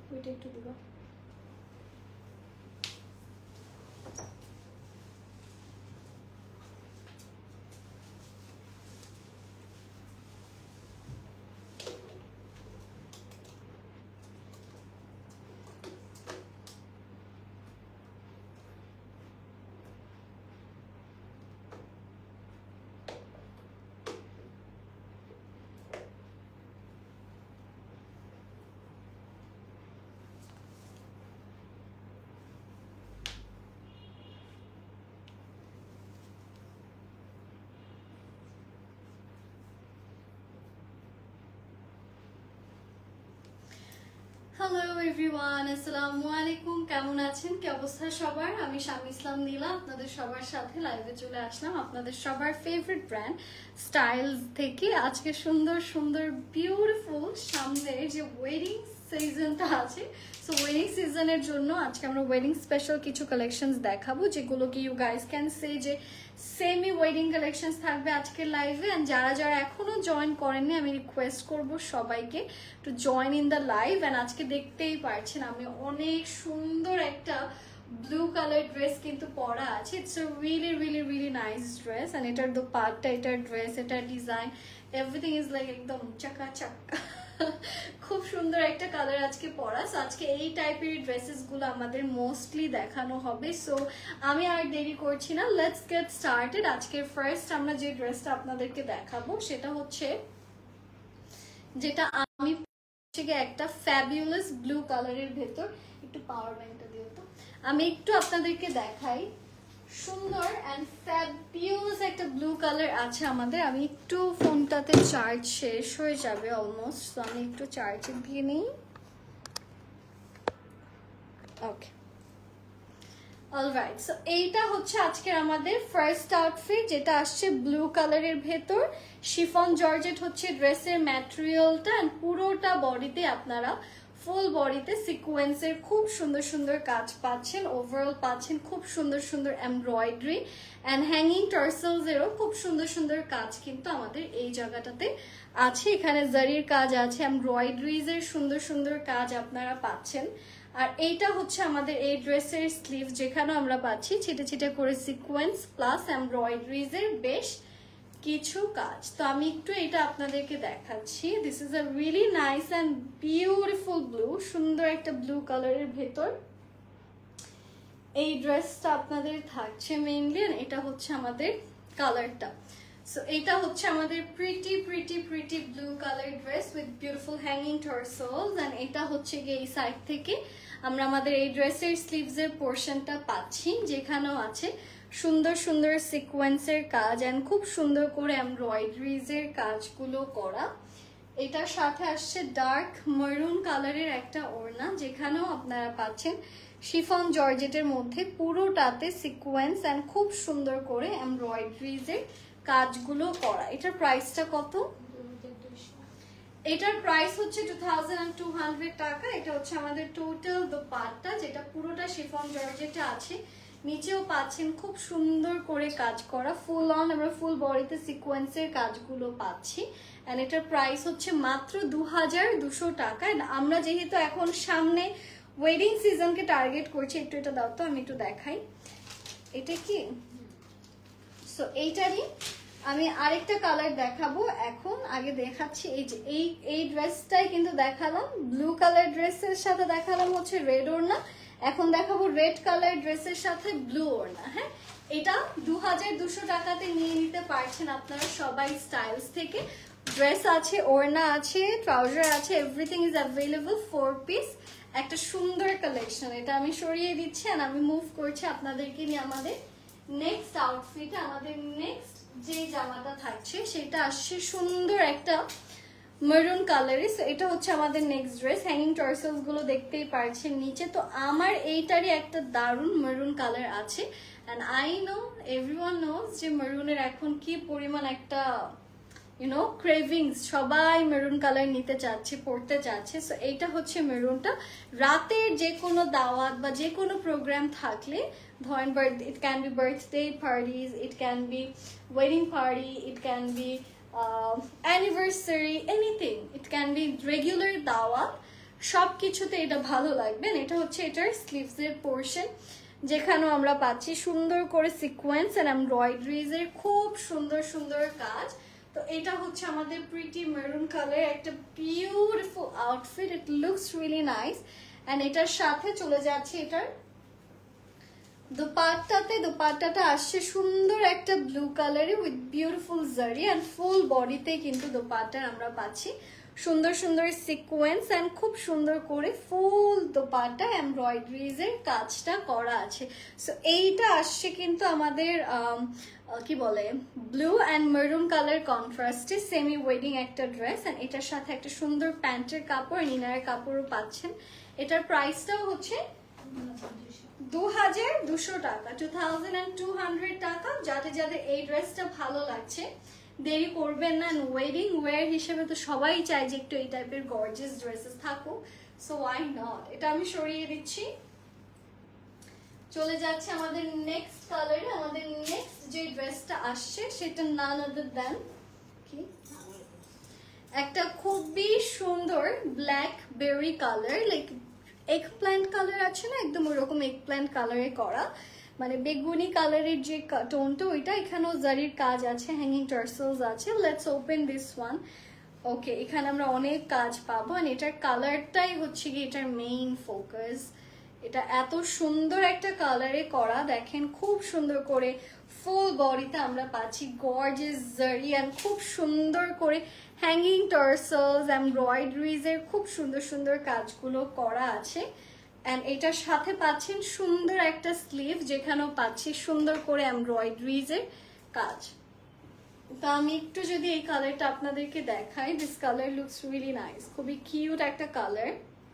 ওইটা একটু দিবা। হ্যালো এভরিওয়ান, আসসালামু আলাইকুম। কেমন আছেন? কি অবস্থা সবার? আমি শামি ইসলাম নীলা আপনাদের সবার সাথে লাইভে চলে আসলাম আপনাদের সবার ফেভারিট ব্র্যান্ড স্টাইলস থেকে। আজকে সুন্দর সুন্দর বিউটিফুল সামনে যে ওয়েডিং সিজনটা আছে, সো ওয়েডিং সিজনের জন্য আজকে আমরা ওয়েডিং স্পেশাল কিছু কালেকশনস দেখাবো, যেগুলো কি ইউ গাইস ক্যান সে যে সেমি ওয়েডিং কালেকশনস থাকবে আজকের লাইভে। অ্যান্ড যারা যারা এখনো জয়েন করেননি, আমি রিকোয়েস্ট করব সবাইকে to join in the live. And আজকে দেখতেই পারছেন আমি অনেক সুন্দর একটা ব্লু কালার ড্রেস কিন্তু পরা আছে। It's a really really really nice dress. And এটার দোপাট্টা, এটার ড্রেস, এটার ডিজাইন, এভরিথিং ইজ লাইক একদম চাকা চাক্কা। খুব সুন্দর একটা কালার আজকে পরা। সো আজকে এই টাইপের ড্রেসেস গুলো আমাদের মোস্টলি দেখানো হবে। সো আমি আর দেরি করছি না, লেটস গেট স্টার্টেড। আজকের ফার্স্ট আমরা যে ড্রেসটা আপনাদেরকে দেখাবো সেটা হচ্ছে, যেটা আমি একটা ফ্যাবিউলাস ব্লু কালারের ভেতর, একটু পাওয়ার ব্যাংকটা দিও তো, আমি একটু আপনাদেরকে দেখাই। সুন্দর অ্যান্ড ফ্যাবিউলাস একটা ব্লু কালার আছে আমাদের। আমি একটু ফোনটাতে চার্জ শেষ হয়ে যাবে অলমোস্ট, তো আমি একটু চার্জে দিয়ে নিই। ওকে, অলরাইট। সো এইটা হচ্ছে আজকের আমাদের ফার্স্ট আউটফিট, যেটা আসছে ব্লু কালারের ভেতর। শিফন জর্জেট হচ্ছে ড্রেসের ম্যাটেরিয়ালটা। অ্যান্ড পুরোটা বডিতে আপনারা ফুল বডিতে সিকোয়েন্সের খুব সুন্দর সুন্দর কাজ পাচ্ছেন। ওভারঅল পাচ্ছেন খুব সুন্দর সুন্দর এমব্রয়ডারি অ্যান্ড হ্যাঙ্গিং টার্সেলসেরও খুব সুন্দর সুন্দর কাজ কিন্তু আমাদের এই জায়গাটাতে আছে। এখানে জারির কাজ আছে, এমব্রয়ডারিজের সুন্দর সুন্দর কাজ আপনারা পাচ্ছেন। আর এইটা হচ্ছে আমাদের এই ড্রেসের স্লিভ, যেখানে আমরা পাচ্ছি ছিটে ছিটে করে সিকোয়েন্স প্লাস এমব্রয়ডারিজের বেশ কিছু কাজ। তো আমি একটু এটা আপনাদেরকে দেখাচ্ছি। This is a really nice and beautiful blue, সুন্দর একটা ব্লু কালারের ভেতর এই ড্রেসটা আপনাদের থাকছে মেইনলি। এটা হচ্ছে আমাদের কালারটা। সো এটা হচ্ছে আমাদের pretty pretty pretty blue colour dress with beautiful hanging tassels. And এটা হচ্ছে গিয়ে এই সাইড থেকে আমরা আমাদের এই ড্রেসের স্লিভসের পোর্শনটা পাচ্ছি, যেখানেও আছে সুন্দর সুন্দর সিকোয়েন্সের কাজ অ্যান্ড খুব সুন্দর করে এমব্রয়ডারিজের কাজগুলো করা। এটার সাথে আসছে ডার্ক মেরুন কালারের একটা ওড়না, যেখানেও আপনারা পাচ্ছেন শিফন জর্জেটের মধ্যে পুরোটাতে সিকোয়েন্স অ্যান্ড খুব সুন্দর করে এমব্রয়ডারিজের কাজগুলো করা। এটার প্রাইসটা কত? এটার প্রাইস হচ্ছে 2200 টাকা। এটা হচ্ছে আমাদের টোটাল দোপাট্টা, যেটা পুরোটা শিফন জর্জেটে আছে। নিচেও পাচ্ছেন খুব সুন্দর করে কাজ করা, ফুল অন আমরা ফুল বডিতে সিকোয়েন্সের কাজগুলো পাচ্ছি। এন্ড এটার প্রাইস হচ্ছে মাত্র 2200 টাকা। আমরা যেহেতু এখন সামনে ওয়েডিং সিজনকে টার্গেট করছি, একটু এটা দাও তো, আমি একটু দেখাই এটা কি। সো এইটারই আমি আরেকটা কালার দেখাবো এখন। আগে দেখাচ্ছি এই যে এই ড্রেসটাই কিন্তু দেখালাম, ব্লু কালার ড্রেসের সাথে দেখালাম হচ্ছে রেড ওড়না। এখন দেখাবো রেড কালার ড্রেসের সাথে ব্লু ওড়না। হ্যাঁ, এটা 2200 টাকাতে নিয়ে নিতে পারছেন আপনারা সবাই স্টাইলস থেকে। ড্রেস আছে, ওড়না আছে, ট্রাউজার আছে, এভরিথিং ইজ অ্যাভেলেবল। 4 পিস একটা সুন্দর কালেকশন। এটা আমি সরিয়ে দিচ্ছি আর আমি মুভ করছি আপনাদেরকে নিয়ে আমাদের নেক্সট আউটফিট। আমাদের নেক্সট যে জামাটা থাকছে সেটা আসছে সুন্দর একটা মেরুন কালারের। এটা হচ্ছে আমাদের নেক্সট ড্রেস। হ্যাঙ্গিং টার্সেলস গুলো দেখতেই পারছেন নিচে। তো আমার এইটারই একটা দারুণ মেরুন কালার আছে। And I know everyone knows যে মেরুনের এখন কি পরিমাণ একটা ক্রেভিংস, সবাই মেরুন কালার নিতে চাচ্ছে, পড়তে চাচ্ছে। সো এইটা হচ্ছে মেরুনটা। রাতের যে কোনো দাওয়াত বা যে কোনো প্রোগ্রাম থাকলে, ধরেন it can be birthday parties, it can be wedding party, it can be anniversary, anything, it can be regular দাওয়াত, সবকিছুতে এটা ভালো লাগবে। এটা হচ্ছে এটার স্লিভসের পোর্শন, যেখানেও আমরা পাচ্ছি সুন্দর করে সিকোয়েন্স এন্ড এমব্রয়ডারিজ এর খুব সুন্দর সুন্দর কাজ। তো এটা হচ্ছে আমাদের প্রিটি মেরুন কালার একটা beautiful outfit, it looks really nice. And এটার সাথে চলে যাচ্ছে এটার দুপাট্টাতে। দুপাট্টাটা আসছে সুন্দর একটা ব্লু কালারে with beautiful zari and full বডিতে কিন্তু দুপাট্টার আমরা পাচ্ছি সুন্দর সুন্দর সিকোয়েন্স এন্ড খুব সুন্দর করে ফুল দোপাট্টা এমব্রয়ডারিজ এর কাজটা করা আছে। সো এইটা আসছে কিন্তু আমাদের কি বলে ব্লু এন্ড মেরুন কালার কন্ট্রাস্টে সেমি ওয়েডিং একটা ড্রেস এন্ড এটার সাথে একটা সুন্দর প্যান্টের কাপড় ইনারের কাপড়ও পাচ্ছেন। এটার প্রাইসটাও হচ্ছে 2200 টাকা, 2200 টাকা। যাদের যাদের এই ড্রেসটা ভালো লাগছে দেরি করবেন না। ওয়েডিং ওয়্যার হিসেবে তো সবাই চায় যে একটু এই টাইপের গর্জিয়াস ড্রেসেস থাকুক, সো ওয়াই নট। এটা আমি সরিয়ে দিচ্ছি। চলে যাচ্ছে আমাদের নেক্সট কালারে। আমাদের নেক্সট যে ড্রেসটা আসছে সেটা নান আদার দ্যান কি একটা খুবই সুন্দর blackberry colour, like eggplant colour আছে না, একদম ওরকম এগ প্ল্যান্ট কালারে করা, মানে বেগুনি কালারের যে টোনটা ওইটা। এখানেও জারির কাজ আছে, হ্যাঙ্গিং টার্সেলস আছে। Let's open this one. Okay, এখানে আমরা অনেক কাজ পাবো। আর এটার কালারটাই হচ্ছে কি এটার মেইন ফোকাস। এটা এত সুন্দর একটা কালারে করা, দেখেন খুব সুন্দর করে ফুল বডিতে আমরা পাচ্ছি গর্জিয়াস জারি এন্ড খুব সুন্দর করে হ্যাঙ্গিং টার্সেলস এমব্রয়ডারিজ এর খুব সুন্দর সুন্দর কাজগুলো করা আছে। এন্ড এটার সাথে পাচ্ছেন সুন্দর একটা স্লিভ, যেখানেও পাচ্ছি সুন্দর করে এমব্রয়ডারিজ এর কাজ। তো আমি একটু যদি এই কালারটা আপনাদেরকে দেখাই, this colour looks really nice, খুবই কিউট একটা কালার।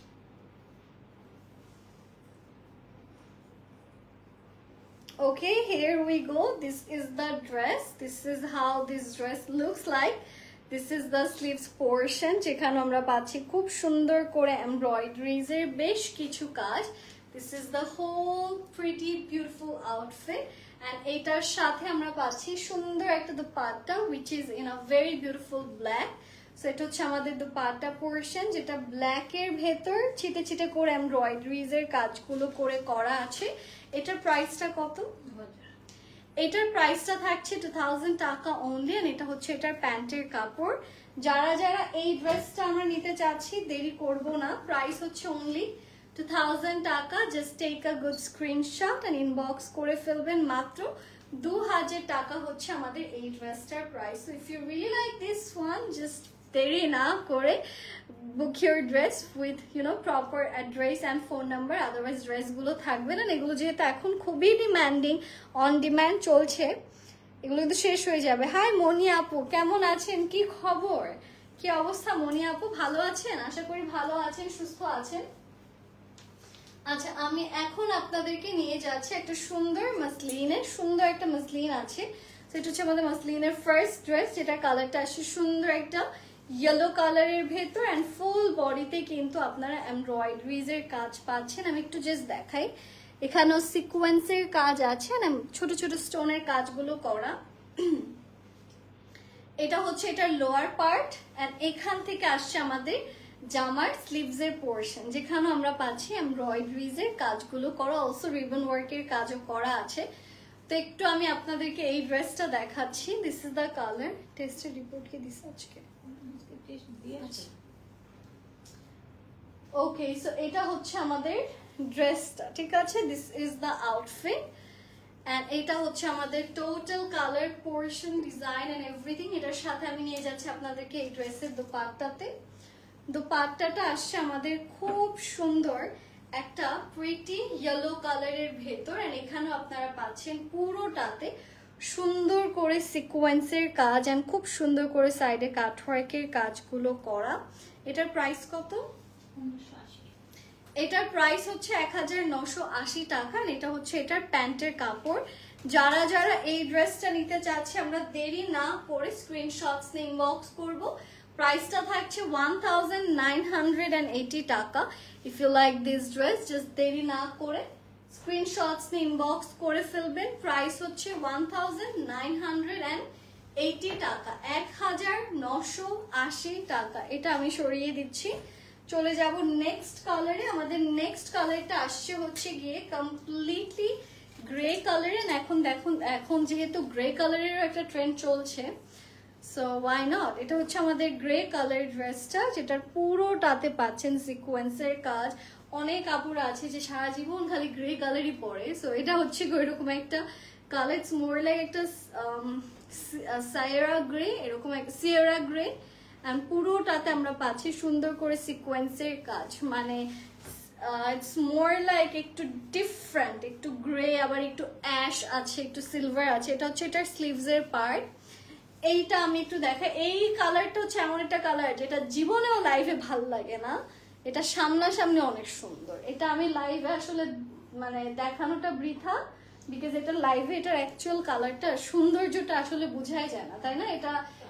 Okay, here we go. This is the dress. This is how this dress looks like. This is the sleeves portion, যেখানে আমরা পাচ্ছি খুব সুন্দর করে এমব্রয়ডারিজ এর বেশ কিছু কাজ। This is the whole pretty beautiful outfit and এটার সাথে আমরা পাচ্ছি সুন্দর একটা dupatta which is in a very beautiful black. So এটা হচ্ছে আমাদের দুপাট্টা পোর্শন, যেটা ব্ল্যাক এর ভেতর ছিটে ছিটে করে এমব্রয়ডারিজ এর কাজগুলো করে করা আছে। এটার প্রাইসটা কত? এটার প্রাইসটা থাকছে 2000 টাকা অনলি। এন্ড এটা হচ্ছে এটার প্যান্টের কাপড়। যারা যারা এই ড্রেসটা আমরা নিতে চাচ্ছি দেরি করব না, প্রাইস হচ্ছে অনলি 2000 টাকা। Just take a good screenshot and inbox করে ফেলবেন। মাত্র 2000 টাকা হচ্ছে আমাদের এই ড্রেসটার price. So if you really like this one, just দেরি না করে book your dress with proper address and phone number, otherwise dress গুলো থাকবে না। এগুলো যেহেতু এখন খুবই ডিমান্ডিং, অন ডিমান্ড চলছে, এগুলো কিন্তু শেষ হয়ে যাবে। হাই মনি আপু, কেমন আছেন? কি খবর, কি অবস্থা মনি আপু? ভালো আছেন? আশা করি ভালো আছেন, সুস্থ আছেন। আচ্ছা, আমি এখন আপনাদেরকে নিয়ে যাচ্ছি একটা সুন্দর মাসলিনের, সুন্দর একটা মাসলিন আছে। সেটা হচ্ছে আমাদের মাসলিনের ফার্স্ট ড্রেস, যেটা কালারটা আসছে সুন্দর একটা ইয়েলো কালারের ভেতর এন্ড ফুল বডিতে কিন্তু আপনারা এমব্রয়ডারিজ এর কাজ পাচ্ছেন। আমি একটু জাস্ট দেখাই, এখানেও সিকোয়েন্সের কাজ আছে, ছোট ছোট স্টোনের কাজগুলো করা। এটা হচ্ছে এটার লোয়ার পার্ট এন্ড এখান থেকে আসছে আমাদের জামার স্লিভস এর পোর্শন, যেখানে আমরা পাচ্ছি এমব্রয়ডারিজ এর কাজগুলো করা, অলসো রিবন ওয়ার্কের কাজও করা আছে। তো একটু আমি আপনাদেরকে এই ড্রেসটা দেখাচ্ছি। This is the colour. টেস্টের রিপোর্ট কি দিস আজকে? ওকে, সো এটা হচ্ছে আমাদের ড্রেসটা, ঠিক আছে? This is the outfit and এটা হচ্ছে আমাদের total colour portion, design and everything. এটার সাথে আমি নিয়ে যাচ্ছি আপনাদেরকে এই ড্রেসের দোপাট্টাতে। দোপাট্টাটা আসছে আমাদের খুব সুন্দর একটা প্রিটি ইয়েলো কালারের ভেতর এন্ড এখানেও আপনারা পাচ্ছেন পুরোটাতে সুন্দর করে সিকোয়েন্সের কাজ এন্ড খুব সুন্দর করে সাইডে কাটওয়ার্কের কাজগুলো করা। এটার প্রাইস কত? এটার প্রাইস হচ্ছে 1980 টাকা। এটা হচ্ছে এটার প্যান্টের কাপড়। যারা যারা এই ড্রেসটা নিতে চাচ্ছে আমরা দেরি না করে স্ক্রিনশটস নিয়ে ইনবক্স করব। প্রাইসটা থাকছে 1980 টাকা। If you like this dress, just দেরি না করে স্ক্রিনশটস নিয়ে ইনবক্স করে ফেলবেন। প্রাইস হচ্ছে 1980 টাকা, 1980 টাকা। এটা আমি সরিয়ে দিচ্ছি। চলে যাব নেক্সট কালারে। আমাদের নেক্সট কালারটা আসছে হচ্ছে গিয়ে কমপ্লিটলি গ্রে কালারে। এখন দেখুন, এখন যেহেতু গ্রে কালারেরও একটা ট্রেন্ড চলছে, সো ওয়াই নট। এটা হচ্ছে আমাদের গ্রে কালার ড্রেসটা, যেটার পুরোটাতে পাচ্ছেন সিকোয়েন্সের কাজ। অনেক কাপড় আছে যে সারা জীবন খালি গ্রে কালারই পরে, সো এটা হচ্ছে এরকম একটা কালার, ইটস মোর লাইক একটা সায়েরা গ্রে, এরকম একটা সিয়েরা গ্রে। এন্ড পুরোটাতে আমরা পাচ্ছি সুন্দর করে সিকোয়েন্সের কাজ, মানে ইটস মোর লাইক একটু ডিফারেন্ট, একটু গ্রে, আবার একটু অ্যাশ আছে, একটু সিলভার আছে। এটা হচ্ছে এটার স্লিভসের পার্ট। এইটা আমি একটু দেখাই। এই কালারটা হচ্ছে এমন একটা কালার যেটা জীবনেও লাইভে ভাল লাগে না, এটা সামনাসামনি অনেক সুন্দর। এটা আমি লাইভে আসলে মানে দেখানোটা বৃথা, বিকজ এটা লাইভে এটার অ্যাকচুয়াল কালারটা, সৌন্দর্যটা আসলে বোঝাই যায় না, তাই না? এটা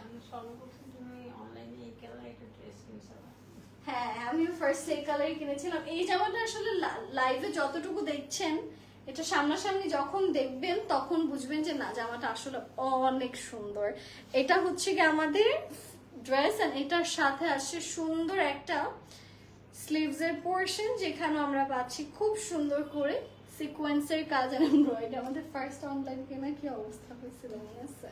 হ্যাঁ, আমি ফার্স্ট এই কালারই কিনেছিলাম। এই জামাটা আসলে লাইভে যতটুকু দেখছেন, এটা সামনাসামনি যখন দেখবেন তখন বুঝবেন যে না, জামাটা আসলে অনেক সুন্দর। এটা হচ্ছে কি আমাদের ড্রেস, এন্ড এটার সাথে আসছে সুন্দর একটা স্লিভসের পোর্শন, যেখানে আমরা পাচ্ছি খুব সুন্দর করে সিকোয়েন্সের কাজ আর এমব্রয়ডারি। আমাদের ফার্স্ট অনলাইন কেনা কি অবস্থা হয়েছিল মনে আছে?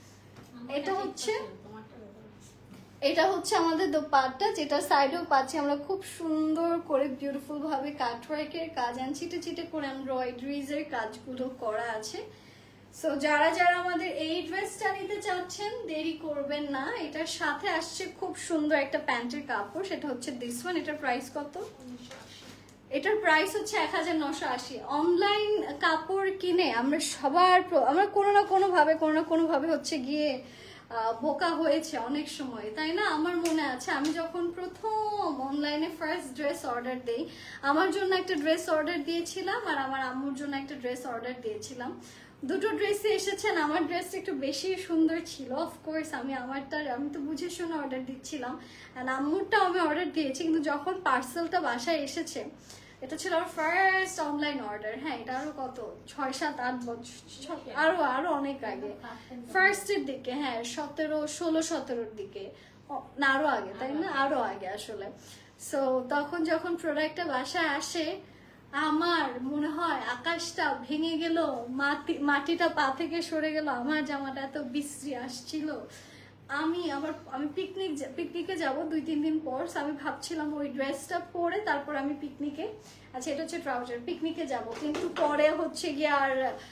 এটা হচ্ছে আমাদের দোপাট্টা, যেটা সাইডেও পাচ্ছি আমরা খুব সুন্দর করে বিউটিফুল ভাবে কাটওয়ার্কের কাজ, আর চিটে চিটে করে এমব্রয়ডারিজ এর কাজগুলো করা আছে। সো যারা যারা আমাদের এই ড্রেসটা নিতে চাচ্ছেন দেরি করবেন না। এটার সাথে আসছে খুব সুন্দর একটা প্যান্টের কাপড়, সেটা হচ্ছে দিস ওয়ান। এটার প্রাইস কত? এটার প্রাইস হচ্ছে 1980। অনলাইন কাপড় কিনে আমরা আমরা কোনো না কোনো ভাবে হচ্ছে গিয়ে বোকা হয়েছে অনেক সময়, তাই না? আমার মনে আছে আমি যখন প্রথম অনলাইনে ফার্স্ট ড্রেস অর্ডার দেই, আমার জন্য একটা ড্রেস অর্ডার দিয়েছিলাম আর আমার আম্মুর জন্য একটা ড্রেস অর্ডার দিয়েছিলাম। দুটো ড্রেসই এসেছেন। আমার ড্রেসটা একটু বেশি সুন্দর ছিল, অফকোর্স আমি তো বুঝে শুনে অর্ডার দিচ্ছিলাম, আর আম্মুরটাও আমি অর্ডার দিয়েছি। কিন্তু যখন পার্সেলটা বাসায় এসেছে, এটা ছিল আমার ফার্স্ট অনলাইন অর্ডার। হ্যাঁ, এটা আরো কত 6-7-8 বছর, আরো অনেক আগে, ফার্স্টের দিকে। হ্যাঁ, 16-17 দিকে, না আরো আগে, তাই না? আরো আগে আসলে। সো তখন যখন প্রোডাক্টটা বাসায় আসে, আমার মনে হয় আকাশটা ভেঙে গেল, মাটিটা পা থেকে সরে গেল। আমার জামাটা এত বিশ্রী আসছিল। আমি পিকনিকে যাব 2-3 দিন পর। আমি ভাবছিলাম ওই ড্রেসটা পরে তারপর আমি পিকনিকে, আচ্ছা এটা হচ্ছে ট্রাউজার, পিকনিকে যাব। কিন্তু পরে হচ্ছে গিয়ে আর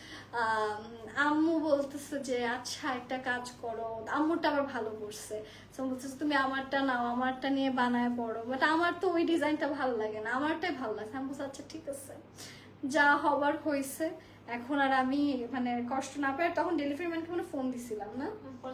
আম্মু বলতেছে যে আচ্ছা একটা কাজ করো, আম্মুরটা আবার ভালো করছে, বলতেছে তুমি আমারটা নাও, আমারটা নিয়ে বানায় পড়ো। বাট আমার তো ওই ডিজাইনটা ভালো লাগে না, আমারটাই ভালো লাগে। আমি বলছি আচ্ছা ঠিক আছে, যা হবার হয়েছে। এখন আর আমি মানে কষ্ট না পাই। তখন ডেলিভারি ম্যানকে মানে ফোন দিছিলাম না,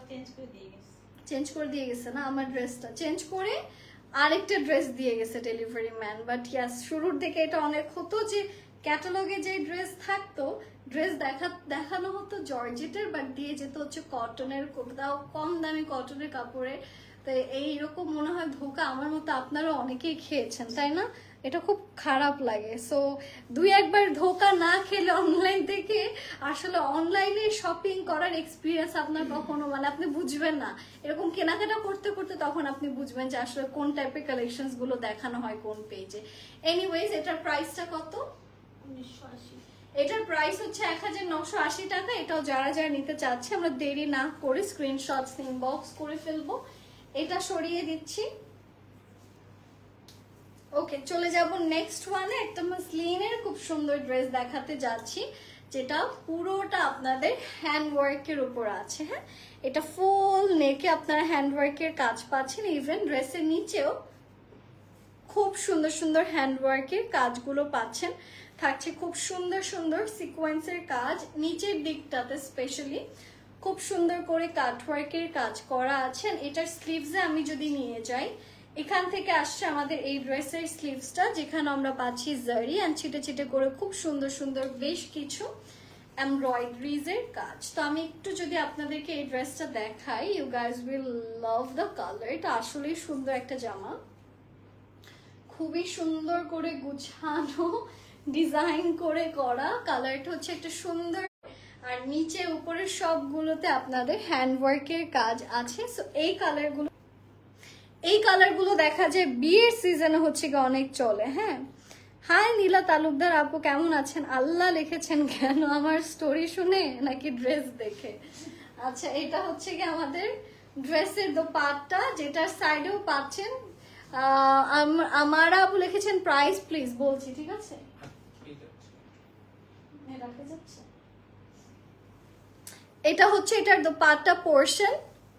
চেঞ্জ করে দিয়ে গেছে না আমার ড্রেসটা, চেঞ্জ করে আরেকটা ড্রেস দিয়ে গেছে ডেলিভারি ম্যান। বাট ইয়াস, শুরুর দিকে এটা অনেক হতো যে ক্যাটালগে যে ড্রেস থাকতো, ড্রেস দেখানো হতো জর্জেটের, বাট দিয়ে যেত হচ্ছে কটনের, কোথাও কম দামি কটনের কাপড়ে। তো এইরকম মনে হয় ধোকা আমার মতো আপনারা অনেকেই খেয়েছেন, তাই না? এটা খুব খারাপ লাগে। সো 2-1 ধোকা না খেলে অনলাইন থেকে, আসলে অনলাইনে শপিং করার এক্সপিরিয়েন্স আপনার কখনো মানে আপনি বুঝবেন না। এরকম কেনাকাটা করতে করতে তখন আপনি বুঝবেন যে আসলে কোন টাইপের কালেকশনস গুলো দেখানো হয় কোন পেজে। এনিওয়েজ, এটার প্রাইসটা কত? 1980। এটার প্রাইস হচ্ছে 1980 টাকা। এটাও যারা যারা নিতে চাচ্ছে আমরা দেরি না করে স্ক্রিনশটস ইনবক্স করে ফেলবো। এটা সরিয়ে দিচ্ছি। ওকে, চলে যাব নেক্সট ওয়ানে। একটা মাসলিনের খুব সুন্দর ড্রেস দেখাতে যাচ্ছি, যেটা পুরোটা আপনাদের হ্যান্ড ওয়ার্কের উপর আছে। হ্যাঁ, এটা ফুল নেকে আপনারা হ্যান্ড ওয়ার্কের কাজ পাচ্ছেন। ইভেন ড্রেসের নিচেও খুব সুন্দর সুন্দর হ্যান্ড ওয়ার্কের কাজগুলো পাচ্ছেন। থাকছে খুব সুন্দর সুন্দর সিকোয়েন্সের কাজ, নিচের দিকটাতে স্পেশালি খুব সুন্দর করে কাটওয়ার্কের কাজ করা আছে। এটার স্লিভসে আমি যদি নিয়ে যাই, এখান থেকে আসছে আমাদের এই ড্রেসের স্লিভসটা, যেখানে আমরা পাচ্ছি জারি অ্যান্ড ছিটে ছিটে করে খুব সুন্দর সুন্দর বেশ কিছু এমব্রয়ডারিজ এর কাজ। তো আমি একটু যদি আপনাদেরকে এই ড্রেসটা দেখাই, you guys will love the colour. এটা আসলেই সুন্দর একটা জামা, খুবই সুন্দর করে গুছানো, ডিজাইন করে করা। কালারটা হচ্ছে একটা সুন্দর, আর নিচে উপরে সবগুলোতে আপনাদের হ্যান্ড ওয়ার্কের কাজ আছে। সো এই কালারগুলো এই কালারগুলো দেখা যায় বিয়ের সিজনে হচ্ছে কি অনেক চলে। হ্যাঁ, হাই নীলা তালুকদার আপু, কেমন আছেন? আল্লাহ লিখেছেন কেন, আমার স্টোরি শুনে নাকি ড্রেস দেখে? আচ্ছা, এটা হচ্ছে কি আমাদের ড্রেসের দোপাট্টা, যেটার সাইডেও পাচ্ছেন। আমার আপু লিখেছেন প্রাইস প্লিজ, বলছি ঠিক আছে। এটা হচ্ছে এটার দোপাট্টা পোরশন।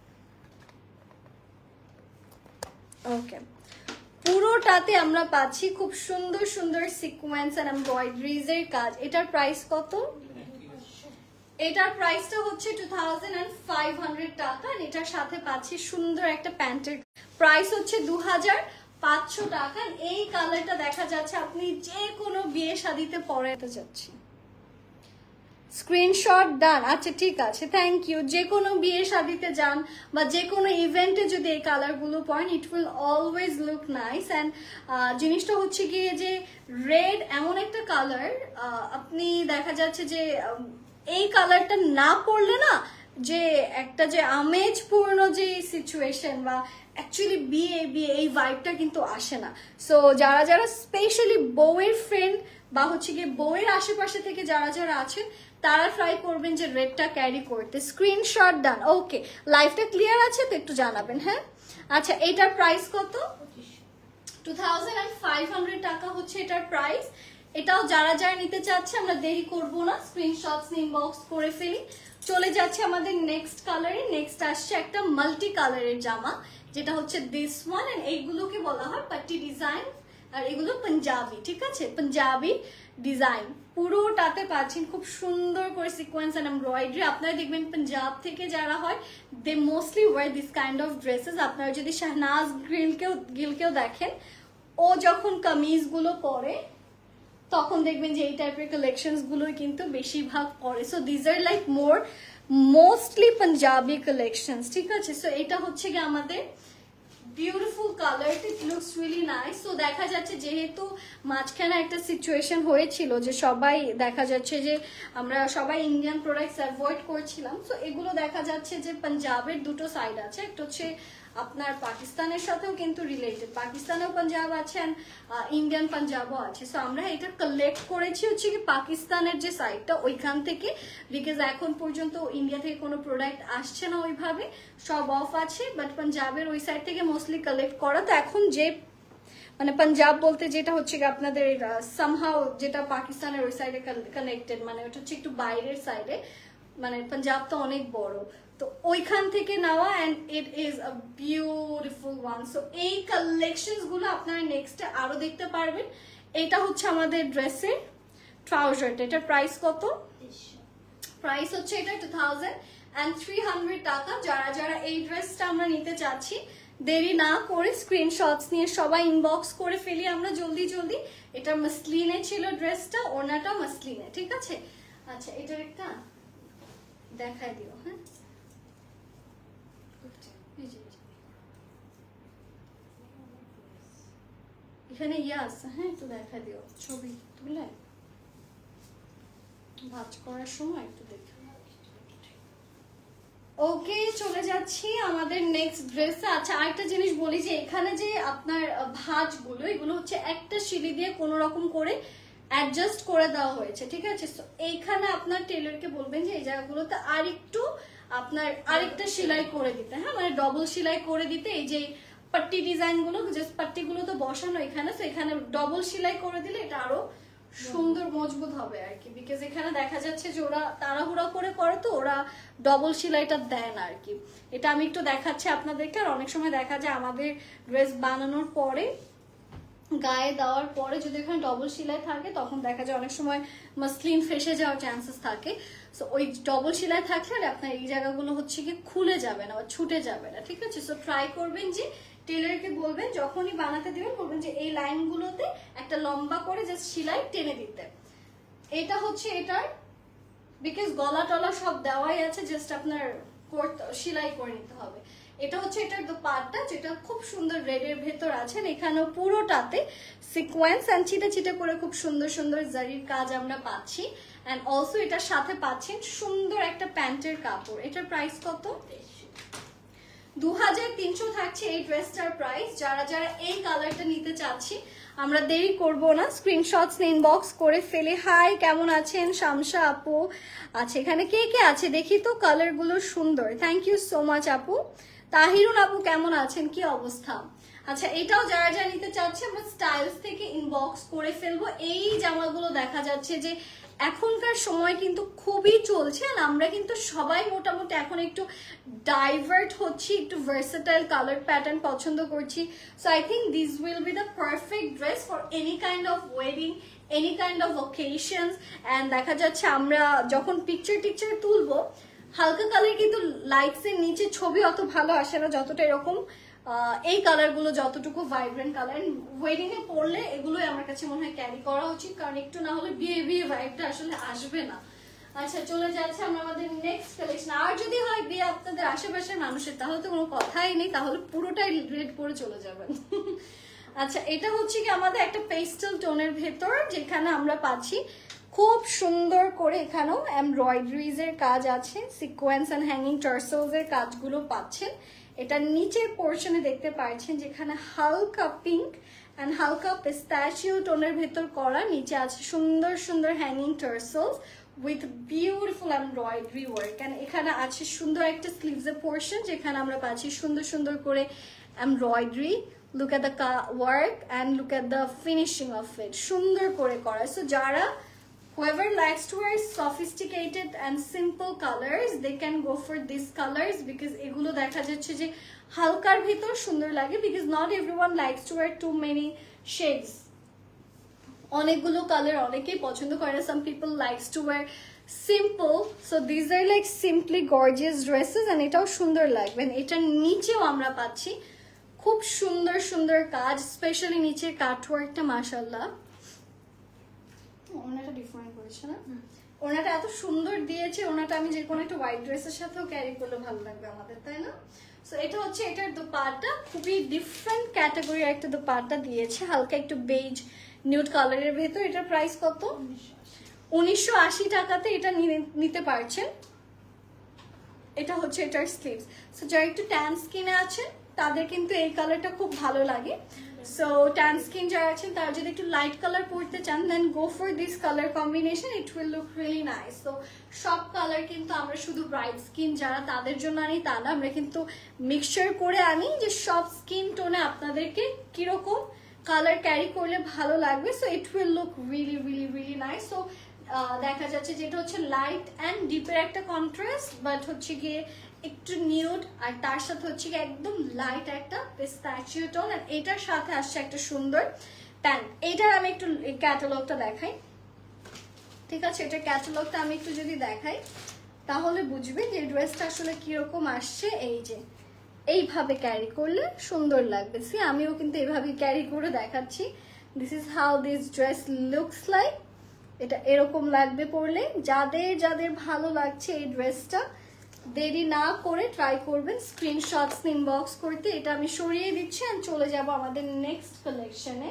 ওকে, পুরোটাতে আমরা পাচ্ছি খুব সুন্দর সুন্দর সিকোয়েন্স এন্ড এমব্রয়ডারিজ এর কাজ। এটার প্রাইস কত? এটার প্রাইসটা হচ্ছে 2500 টাকা। এটার সাথে পাচ্ছি সুন্দর একটা প্যান্টের প্রাইস হচ্ছে 2500 টাকা। এই কালারটা দেখা যাচ্ছে আপনি যে কোনো বিয়ে শাদিতে পরে যাচ্ছি। স্ক্রিনশট ডান, আচ্ছা ঠিক আছে, থ্যাংক ইউ। যে কোনো বিয়ে শাদিতে যান বা যে কোনো ইভেন্টে যদি এই কালারগুলো পরেন, it will always look nice. And জিনিসটা হচ্ছে গিয়ে যে রেড এমন একটা কালার, আপনি দেখা যাচ্ছে যে এই কালারটা না পরলে না, যে একটা যে আমেজপূর্ণ যে সিচুয়েশন বা অ্যাকচুয়ালি বিয়ে বিয়ে এই ভাইবটা কিন্তু আসে না। সো যারা যারা স্পেশালি বউয়ের ফ্রেন্ড বা হচ্ছে গিয়ে বউয়ের আশেপাশে থেকে যারা যারা আছেন, তারা ট্রাই করবেন যে রেডটা ক্যারি করতে। স্ক্রিনশট ডান। ওকে, লাইভটা ক্লিয়ার আছে তো, একটু জানাবেন। হ্যাঁ, আচ্ছা, এটার প্রাইস কত? 2500 টাকা হচ্ছে এটার প্রাইস। এটাও যারা যারা নিতে চাচ্ছে, আমরা দেরি করবো না, স্ক্রিনশটস ইনবক্স করে ফেলি। চলে যাচ্ছে আমাদের নেক্সট কালারে। নেক্সট আসছে একটা মাল্টি কালারের জামা, যেটা হচ্ছে দিস ওয়ান। এন্ড এইগুলোকে বলা হয় পাট্টি ডিজাইন, আর এগুলো পাঞ্জাবি। ঠিক আছে, পাঞ্জাবি ডিজাইন পুরোটাতে পাচ্ছেন খুব সুন্দর করে সিকোয়েন্স এন্ড এমব্রয়ডারি। আপনারা দেখবেন পাঞ্জাব থেকে যারা হয়, they mostly wear this kind of dresses. আপনারা যদি শাহনাজ গিলকেও দেখেন, ও যখন কামিজগুলো পরে তখন দেখবেন যে এই টাইপের কালেকশনস গুলোই কিন্তু বেশিরভাগ পরে। So these are like mostly Punjabi collections. ঠিক আছে, সো এটা হচ্ছে কি আমাদের beautiful colour, it looks really nice. তো দেখা যাচ্ছে যেহেতু মাঝখানে একটা সিচুয়েশন হয়েছিল যে সবাই দেখা যাচ্ছে যে আমরা সবাই ইন্ডিয়ান প্রোডাক্টস অ্যাভয়েড করছিলাম। সো এগুলো দেখা যাচ্ছে যে পাঞ্জাবের দুটো সাইড আছে, একটা হচ্ছে আপনার পাকিস্তানের সাথেও কিন্তু রিলেটেড, পাকিস্তানেও পাঞ্জাব আছে এন্ড ইন্ডিয়ান পাঞ্জাবও আছে। সো আমরা এটা কালেক্ট করেছি হচ্ছে কি পাকিস্তানের যে সাইডটা, ওইখান থেকে, বিকজ এখন পর্যন্ত ইন্ডিয়া থেকে কোনো প্রোডাক্ট আসছে না ওইভাবে, সব অফ আছে। বাট পাঞ্জাবের ওই সাইড থেকে মোস্টলি কালেক্ট করা। তো এখন যে মানে পাঞ্জাব বলতে যেটা হচ্ছে কি আপনাদের সামহাও যেটা পাকিস্তানের ওই সাইডে কানেক্টেড, মানে ওটা হচ্ছে একটু বাইরের সাইডে, মানে পাঞ্জাব তো অনেক বড়, তো ওইখান থেকে নেওয়া। And it is a beautiful one. So এই কালেকশনস গুলো আপনারা নেক্সটে আরো দেখতে পারবেন। এটা হচ্ছে আমাদের ড্রেসের ট্রাউজারটা। এটার প্রাইস কত? প্রাইস হচ্ছে এটা 2300 টাকা। যারা যারা এই ড্রেসটা আমরা নিতে চাচ্ছি, দেরি না করে স্ক্রিনশটস নিয়ে সবাই ইনবক্স করে ফেলি আমরা জলদি জলদি। এটা মাসলিনে ছিল ড্রেসটা, ওনাটা মাসলিনে। ঠিক আছে, আচ্ছা এটার একটা দেখাই দিও। হ্যাঁ, এখানে ইয়ে আছে, হ্যাঁ একটু দেখা দিও, ছবি তুলে ভাঁজ করার সময় একটু দেখে। ওকে, চলে যাচ্ছি আমাদের নেক্সট ড্রেসে। আচ্ছা, আরেকটা জিনিস বলি যে এখানে যে আপনার ভাঁজগুলো, এগুলো হচ্ছে একটা সিলি দিয়ে কোনো রকম করে অ্যাডজাস্ট করে দেওয়া হয়েছে। ঠিক আছে, তো এইখানে আপনার টেলারকে বলবেন যে এই জায়গাগুলোতে আরেকটু আপনার আরেকটা সেলাই করে দিতে। হ্যাঁ, মানে ডবল সেলাই করে দিতে। এই যে পাট্টি ডিজাইন গুলো, জাস্ট পাট্টিগুলো তো বসানো এখানে, তো এখানে ডবল সেলাই করে দিলে এটা আরো সুন্দর মজবুত হবে আর কি। বিকজ এখানে দেখা যাচ্ছে যে ওরা তাড়াহুড়া করে তো ওরা ডবল সেলাইটা দেয় না আর কি। এটা আমি একটু দেখাচ্ছি আপনাদেরকে। আর অনেক সময় দেখা যায় আমাদের ড্রেস বানানোর পরে, গায়ে দেওয়ার পরে যদি এখানে ডবল সেলাই থাকে, তখন দেখা যায় অনেক সময় মাসলিন ফেসে যাওয়ার চান্সেস থাকে। সো ওই ডবল সেলাই থাকলে আপনার এই জায়গাগুলো হচ্ছে কি খুলে যাবে না বা ছুটে যাবে না। ঠিক আছে, সো ট্রাই করবেন যে টেলারকে বলবেন যখনই বানাতে দিবেন, বলবেন যে এই লাইনগুলোতে একটা লম্বা করে জাস্ট সেলাই টেনে দিতে। এটা হচ্ছে এটার, বিকজ গলা টলা সব দেওয়াই আছে, জাস্ট আপনার সেলাই করে নিতে হবে। এটা হচ্ছে এটার দোপাট্টা, যেটা খুব সুন্দর রেডের ভেতর আছেন। এখানেও পুরোটাতে সিকোয়েন্স এন্ড ছিটে ছিটে করে খুব সুন্দর সুন্দর জারির কাজ আমরা পাচ্ছি। এন্ড অলসো এটার সাথে পাচ্ছেন সুন্দর একটা প্যান্টের কাপড়। এটার প্রাইস কত? 2300 থাকছে এই ড্রেসটার প্রাইস। যারা যারা এই কালারটা নিতে চাচ্ছি, আমরা দেরি করব না, স্ক্রিনশটস ইনবক্স করে ফেলে। হাই, কেমন আছেন শামসা আপু? আচ্ছা, এখানে কে কে আছে দেখি তো, কালারগুলো সুন্দর। থ্যাংক ইউ সো মাচ আপু। তাহিরুন আপু কেমন আছেন, কি অবস্থা? আচ্ছা, এটাও যারা যারা নিতে চাচ্ছে আমরা স্টাইলস থেকে ইনবক্স করে ফেলবো। এই জামাগুলো দেখা যাচ্ছে যে এখনকার সময় কিন্তু খুবই চলছে, আর আমরা কিন্তু সবাই মোটামুটি এখন একটু ডাইভার্ট হচ্ছি, একটু ভার্সেটাইল কালার প্যাটার্ন পছন্দ করছি। So I think this will be the perfect dress for any kind of wedding, any kind of occasions. And দেখা যাচ্ছে আমরা যখন পিকচার তুলবো, হালকা কালার কিন্তু লাইটস এর নিচে ছবি অত ভালো আসে না যতটা এরকম এই কালারগুলো যতটুকু ভাইব্রেন্ট কালার। ওয়েডিং এ পরলে এগুলোই আমার কাছে মনে হয় ক্যারি করা উচিত, কারণ একটু না হলে বিয়ে বিয়ে ভাইবটা আসলে আসবে না। আচ্ছা, চলে যাচ্ছে আমরা আমাদের নেক্সট কালেকশন। আর যদি হয় বিয়ে আপনাদের আশেপাশের মানুষের, তাহলে তো কোনো কথাই নেই, তাহলে পুরোটাই রেড পরে চলে যাবেন। আচ্ছা, এটা হচ্ছে কি আমাদের একটা পেস্টেল টোনের ভেতর, যেখানে আমরা পাচ্ছি খুব সুন্দর করে এখানেও এমব্রয়ডারিজ এর কাজ আছে, সিকোয়েন্স এন্ড হ্যাঙ্গিং টার্সেলস এর কাজগুলো পাচ্ছেন। এটা নিচের পোর্শনে দেখতে পাচ্ছেন যেখানে হালকা পিঙ্ক এন্ড হালকা পিস্তাচিও টোনের ভেতর করা, নিচে আছে সুন্দর সুন্দর hanging tassels with beautiful embroidery work. And এখানে আছে সুন্দর একটা স্লিভস এর পোর্শন, যেখানে আমরা পাচ্ছি সুন্দর সুন্দর করে embroidery. Look at the work and look at the finishing of it, সুন্দর করে করা। সো যারা whoever likes to wear sophisticated and simple colors, they can go for these colors, because এগুলো দেখা যাচ্ছে যে হালকার ভিতর সুন্দর লাগে, because not everyone likes to wear too many shades. অনেকগুলো কালার অনেকেই পছন্দ করে না, some people likes to wear simple, so these are like simply gorgeous dresses and এটাও সুন্দর লাগবে। এটার নিচেও আমরা পাচ্ছি খুব সুন্দর সুন্দর কাজ, স্পেশালি নিচের কাটওয়ার্কটা মাশাআল্লাহ, ওনাটা ডিফারেন্ট করেছে না, ওনাটা এত সুন্দর দিয়েছে। ওনাটা আমি যে কোনো একটা হোয়াইট ড্রেসের সাথেও ক্যারি করলে ভালো লাগবে আমাদের, তাই না? সো এটা হচ্ছে এটার দোপাট্টা, খুবই ডিফারেন্ট ক্যাটাগরির একটা দোপাট্টা দিয়েছে, হালকা একটু বেজ নিউড কালারের ভেতর। এটার প্রাইস কত? 1980 টাকাতে এটা নিতে পারছেন। এটা হচ্ছে এটার স্লিভস। সো যারা একটু ট্যান স্কিনে আছেন তাদের কিন্তু এই কালারটা খুব ভালো লাগে। সো ট্যান স্কিন যারা আছেন তারা যদি একটু লাইট কালার পরতে চান, then go for this colour combination, it will look really nice. তো সব কালার কিন্তু আমরা শুধু ব্রাইট স্কিন যারা তাদের জন্য আনি তা না, আমরা কিন্তু মিক্সচার করে আনি যে সব স্কিন টোনে আপনাদেরকে কিরকম কালার ক্যারি করলে ভালো লাগবে। So it will look really really really nice. So দেখা যাচ্ছে যেটা হচ্ছে লাইট অ্যান্ড ডিপের একটা কন্ট্রাস্ট, বাট হচ্ছে গিয়ে একটু নিউড, আর তার সাথে হচ্ছে গিয়ে একদম লাইট একটা পিস্তাচিও টোন, আর এটার সাথে আসছে একটা সুন্দর প্যান্ট। এইটার আমি একটু ক্যাটালগটা দেখাই, ঠিক আছে? এটার ক্যাটালগটা আমি একটু যদি দেখাই তাহলে বুঝবে যে ড্রেসটা আসলে কিরকম আসছে। এই যে এইভাবে ক্যারি করলে সুন্দর লাগবে। সি, আমিও কিন্তু এইভাবে ক্যারি করে দেখাচ্ছি। This is how this dress looks like. এটা এরকম লাগবে পরলে। যাদের যাদের ভালো লাগছে এই ড্রেসটা, দেরি না করে ট্রাই করবেন, স্ক্রিনশটস ইনবক্স করতে। এটা আমি সরিয়ে দিচ্ছি আর চলে যাব আমাদের নেক্সট কালেকশনে।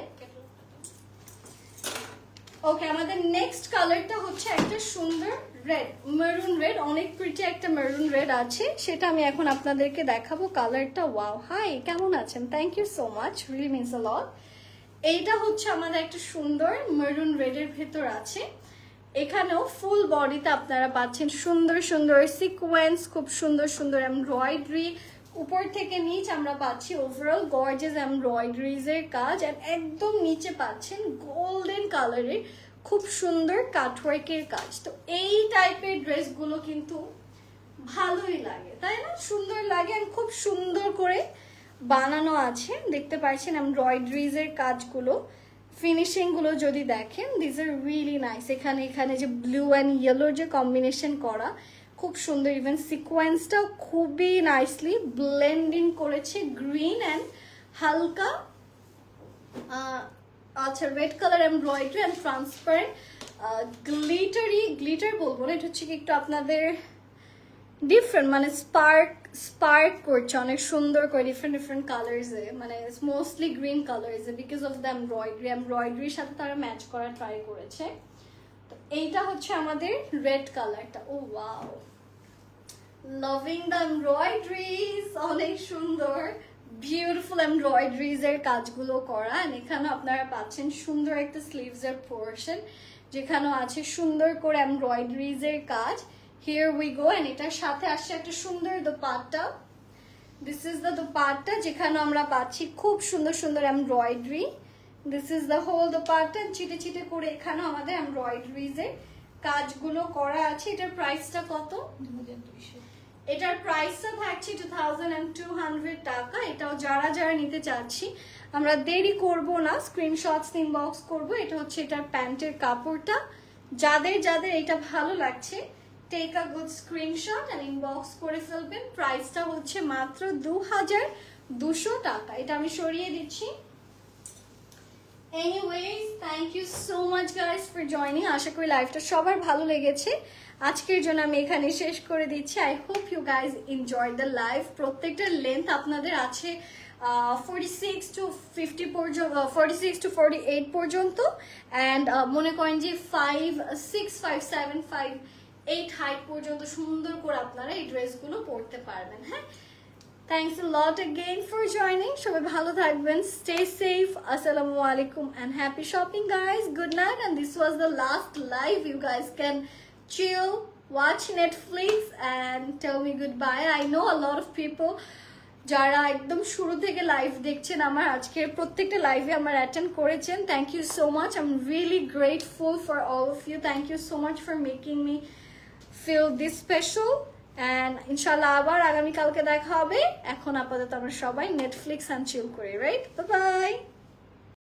ওকে, আমাদের নেক্সট কালারটা হচ্ছে একটা সুন্দর রেড, মেরুন রেড, অনেক প্রিটি একটা মেরুন রেড আছে, সেটা আমি এখন আপনাদেরকে দেখাবো। কালারটা ওয়াও। হাই, কেমন আছেন? Thank you so much, really means a lot. এইটা হচ্ছে আমাদের একটা সুন্দর মেরুন রেডের ভেতর আছে। এখানেও ফুল বডিতে আপনারা পাচ্ছেন সুন্দর সুন্দর সিকোয়েন্স, খুব সুন্দর সুন্দর এমব্রয়ডারি, উপর থেকে নিচ আমরা পাচ্ছি ওভারঅল গর্জিয়াস এমব্রয়ডারিজ এর কাজ, আর একদম নিচে পাচ্ছেন গোল্ডেন কালারের খুব সুন্দর কাটওয়ার্কের কাজ। তো এই টাইপের ড্রেসগুলো কিন্তু ভালোই লাগে, তাই না? সুন্দর লাগে, আর খুব সুন্দর করে বানানো আছে, দেখতে পাচ্ছেন এমব্রয়ডারিজ এর কাজগুলো, ফিনিশিং গুলো যদি দেখেন, দিস আর রিয়েলি নাইস। এখানে যে ব্লু অ্যান্ড ইয়েলোর যে কম্বিনেশন করা খুব সুন্দর, ইভেন সিকোয়েন্সটাও খুবই নাইসলি ব্লেন্ডিং করেছে, গ্রিন অ্যান্ড হালকা আচ্ছা red colour embroidery and transparent glitter বলবো না, এটা হচ্ছে কি একটু আপনাদের ডিফারেন্ট, মানে স্পার্ক করছে অনেক সুন্দর করে, ডিফারেন্ট কালার্সে, মানে মোস্টলি গ্রিন কালার্সে, বিকজ অফ দ্য এমব্রয়ডারির সাথে তারা ম্যাচ করা ট্রাই করেছে। তো এইটা হচ্ছে আমাদের রেড কালারটা। Oh wow, loving the embroideries, অনেক সুন্দর বিউটিফুল এমব্রয়ডারিজ এর কাজগুলো করা। এখানে আপনারা পাচ্ছেন সুন্দর একটা স্লিভস এর পোর্শন, যেখানে আছে সুন্দর করে এমব্রয়ডারিজ এর কাজ। হিয়ার উই গো, এন্ড এটার সাথে আসছে একটা সুন্দর dupatta. This is the dupatta, যেখানে আমরা পাচ্ছি খুব সুন্দর সুন্দর embroidery. This is the whole dupatta, চিটে চিটে করে এখানে আমাদের এমব্রয়ডারিজ এর কাজগুলো করা আছে। এটার প্রাইসটা কত? 2200। এটার প্রাইসটা থাকছে 2200 টাকা। এটাও যারা যারা নিতে চাচ্ছি, আমরা দেরি করব না, স্ক্রিনশটস ইনবক্স করব। এটা হচ্ছে এটার প্যান্টের কাপড়টা। যাদের যাদের এটা ভালো লাগছে, take a good screenshot and inbox করে ফেলবেন। প্রাইসটা হচ্ছে মাত্র 2200 টাকা। এটা আমি সরিয়ে দিচ্ছি। Anyways, thank you so much guys for joining. আশা করি লাইভটা সবার ভালো লেগেছে। আজকের জন্য আমি এখানে শেষ করে দিচ্ছি। I hope you guys enjoyed the live. প্রত্যেকটা লেন্থ আপনাদের আছে 46 to 50 পর্যন্ত, 46 to 48 পর্যন্ত। অ্যান্ড মনে করেন যে 5, 6, 5, 7, 5, 8 হাইট পর্যন্ত সুন্দর করে আপনারা এই ড্রেসগুলো পরতে পারবেন। হ্যাঁ, thanks a lot again for joining. সবাই ভালো থাকবেন, stay safe. Assalamu alaikum and happy shopping guys. Good night, and this was the last live. You guys can chill, watch Netflix and tell me goodbye. I know a lot of people যারা একদম শুরু থেকে live দেখছেন, আমার আজকের প্রত্যেকটা লাইভে আমার অ্যাটেন্ড করেছেন। Thank you so much, I am really grateful for all of you. Thank you so much for making me feel this special. And ইনশাল্লাহ আবার আগামীকালকে দেখা হবে। এখন আপাতত আমরা সবাই নেটফ্লিক্স অ্যান্ড চিল করি, রাইট? Bye bye.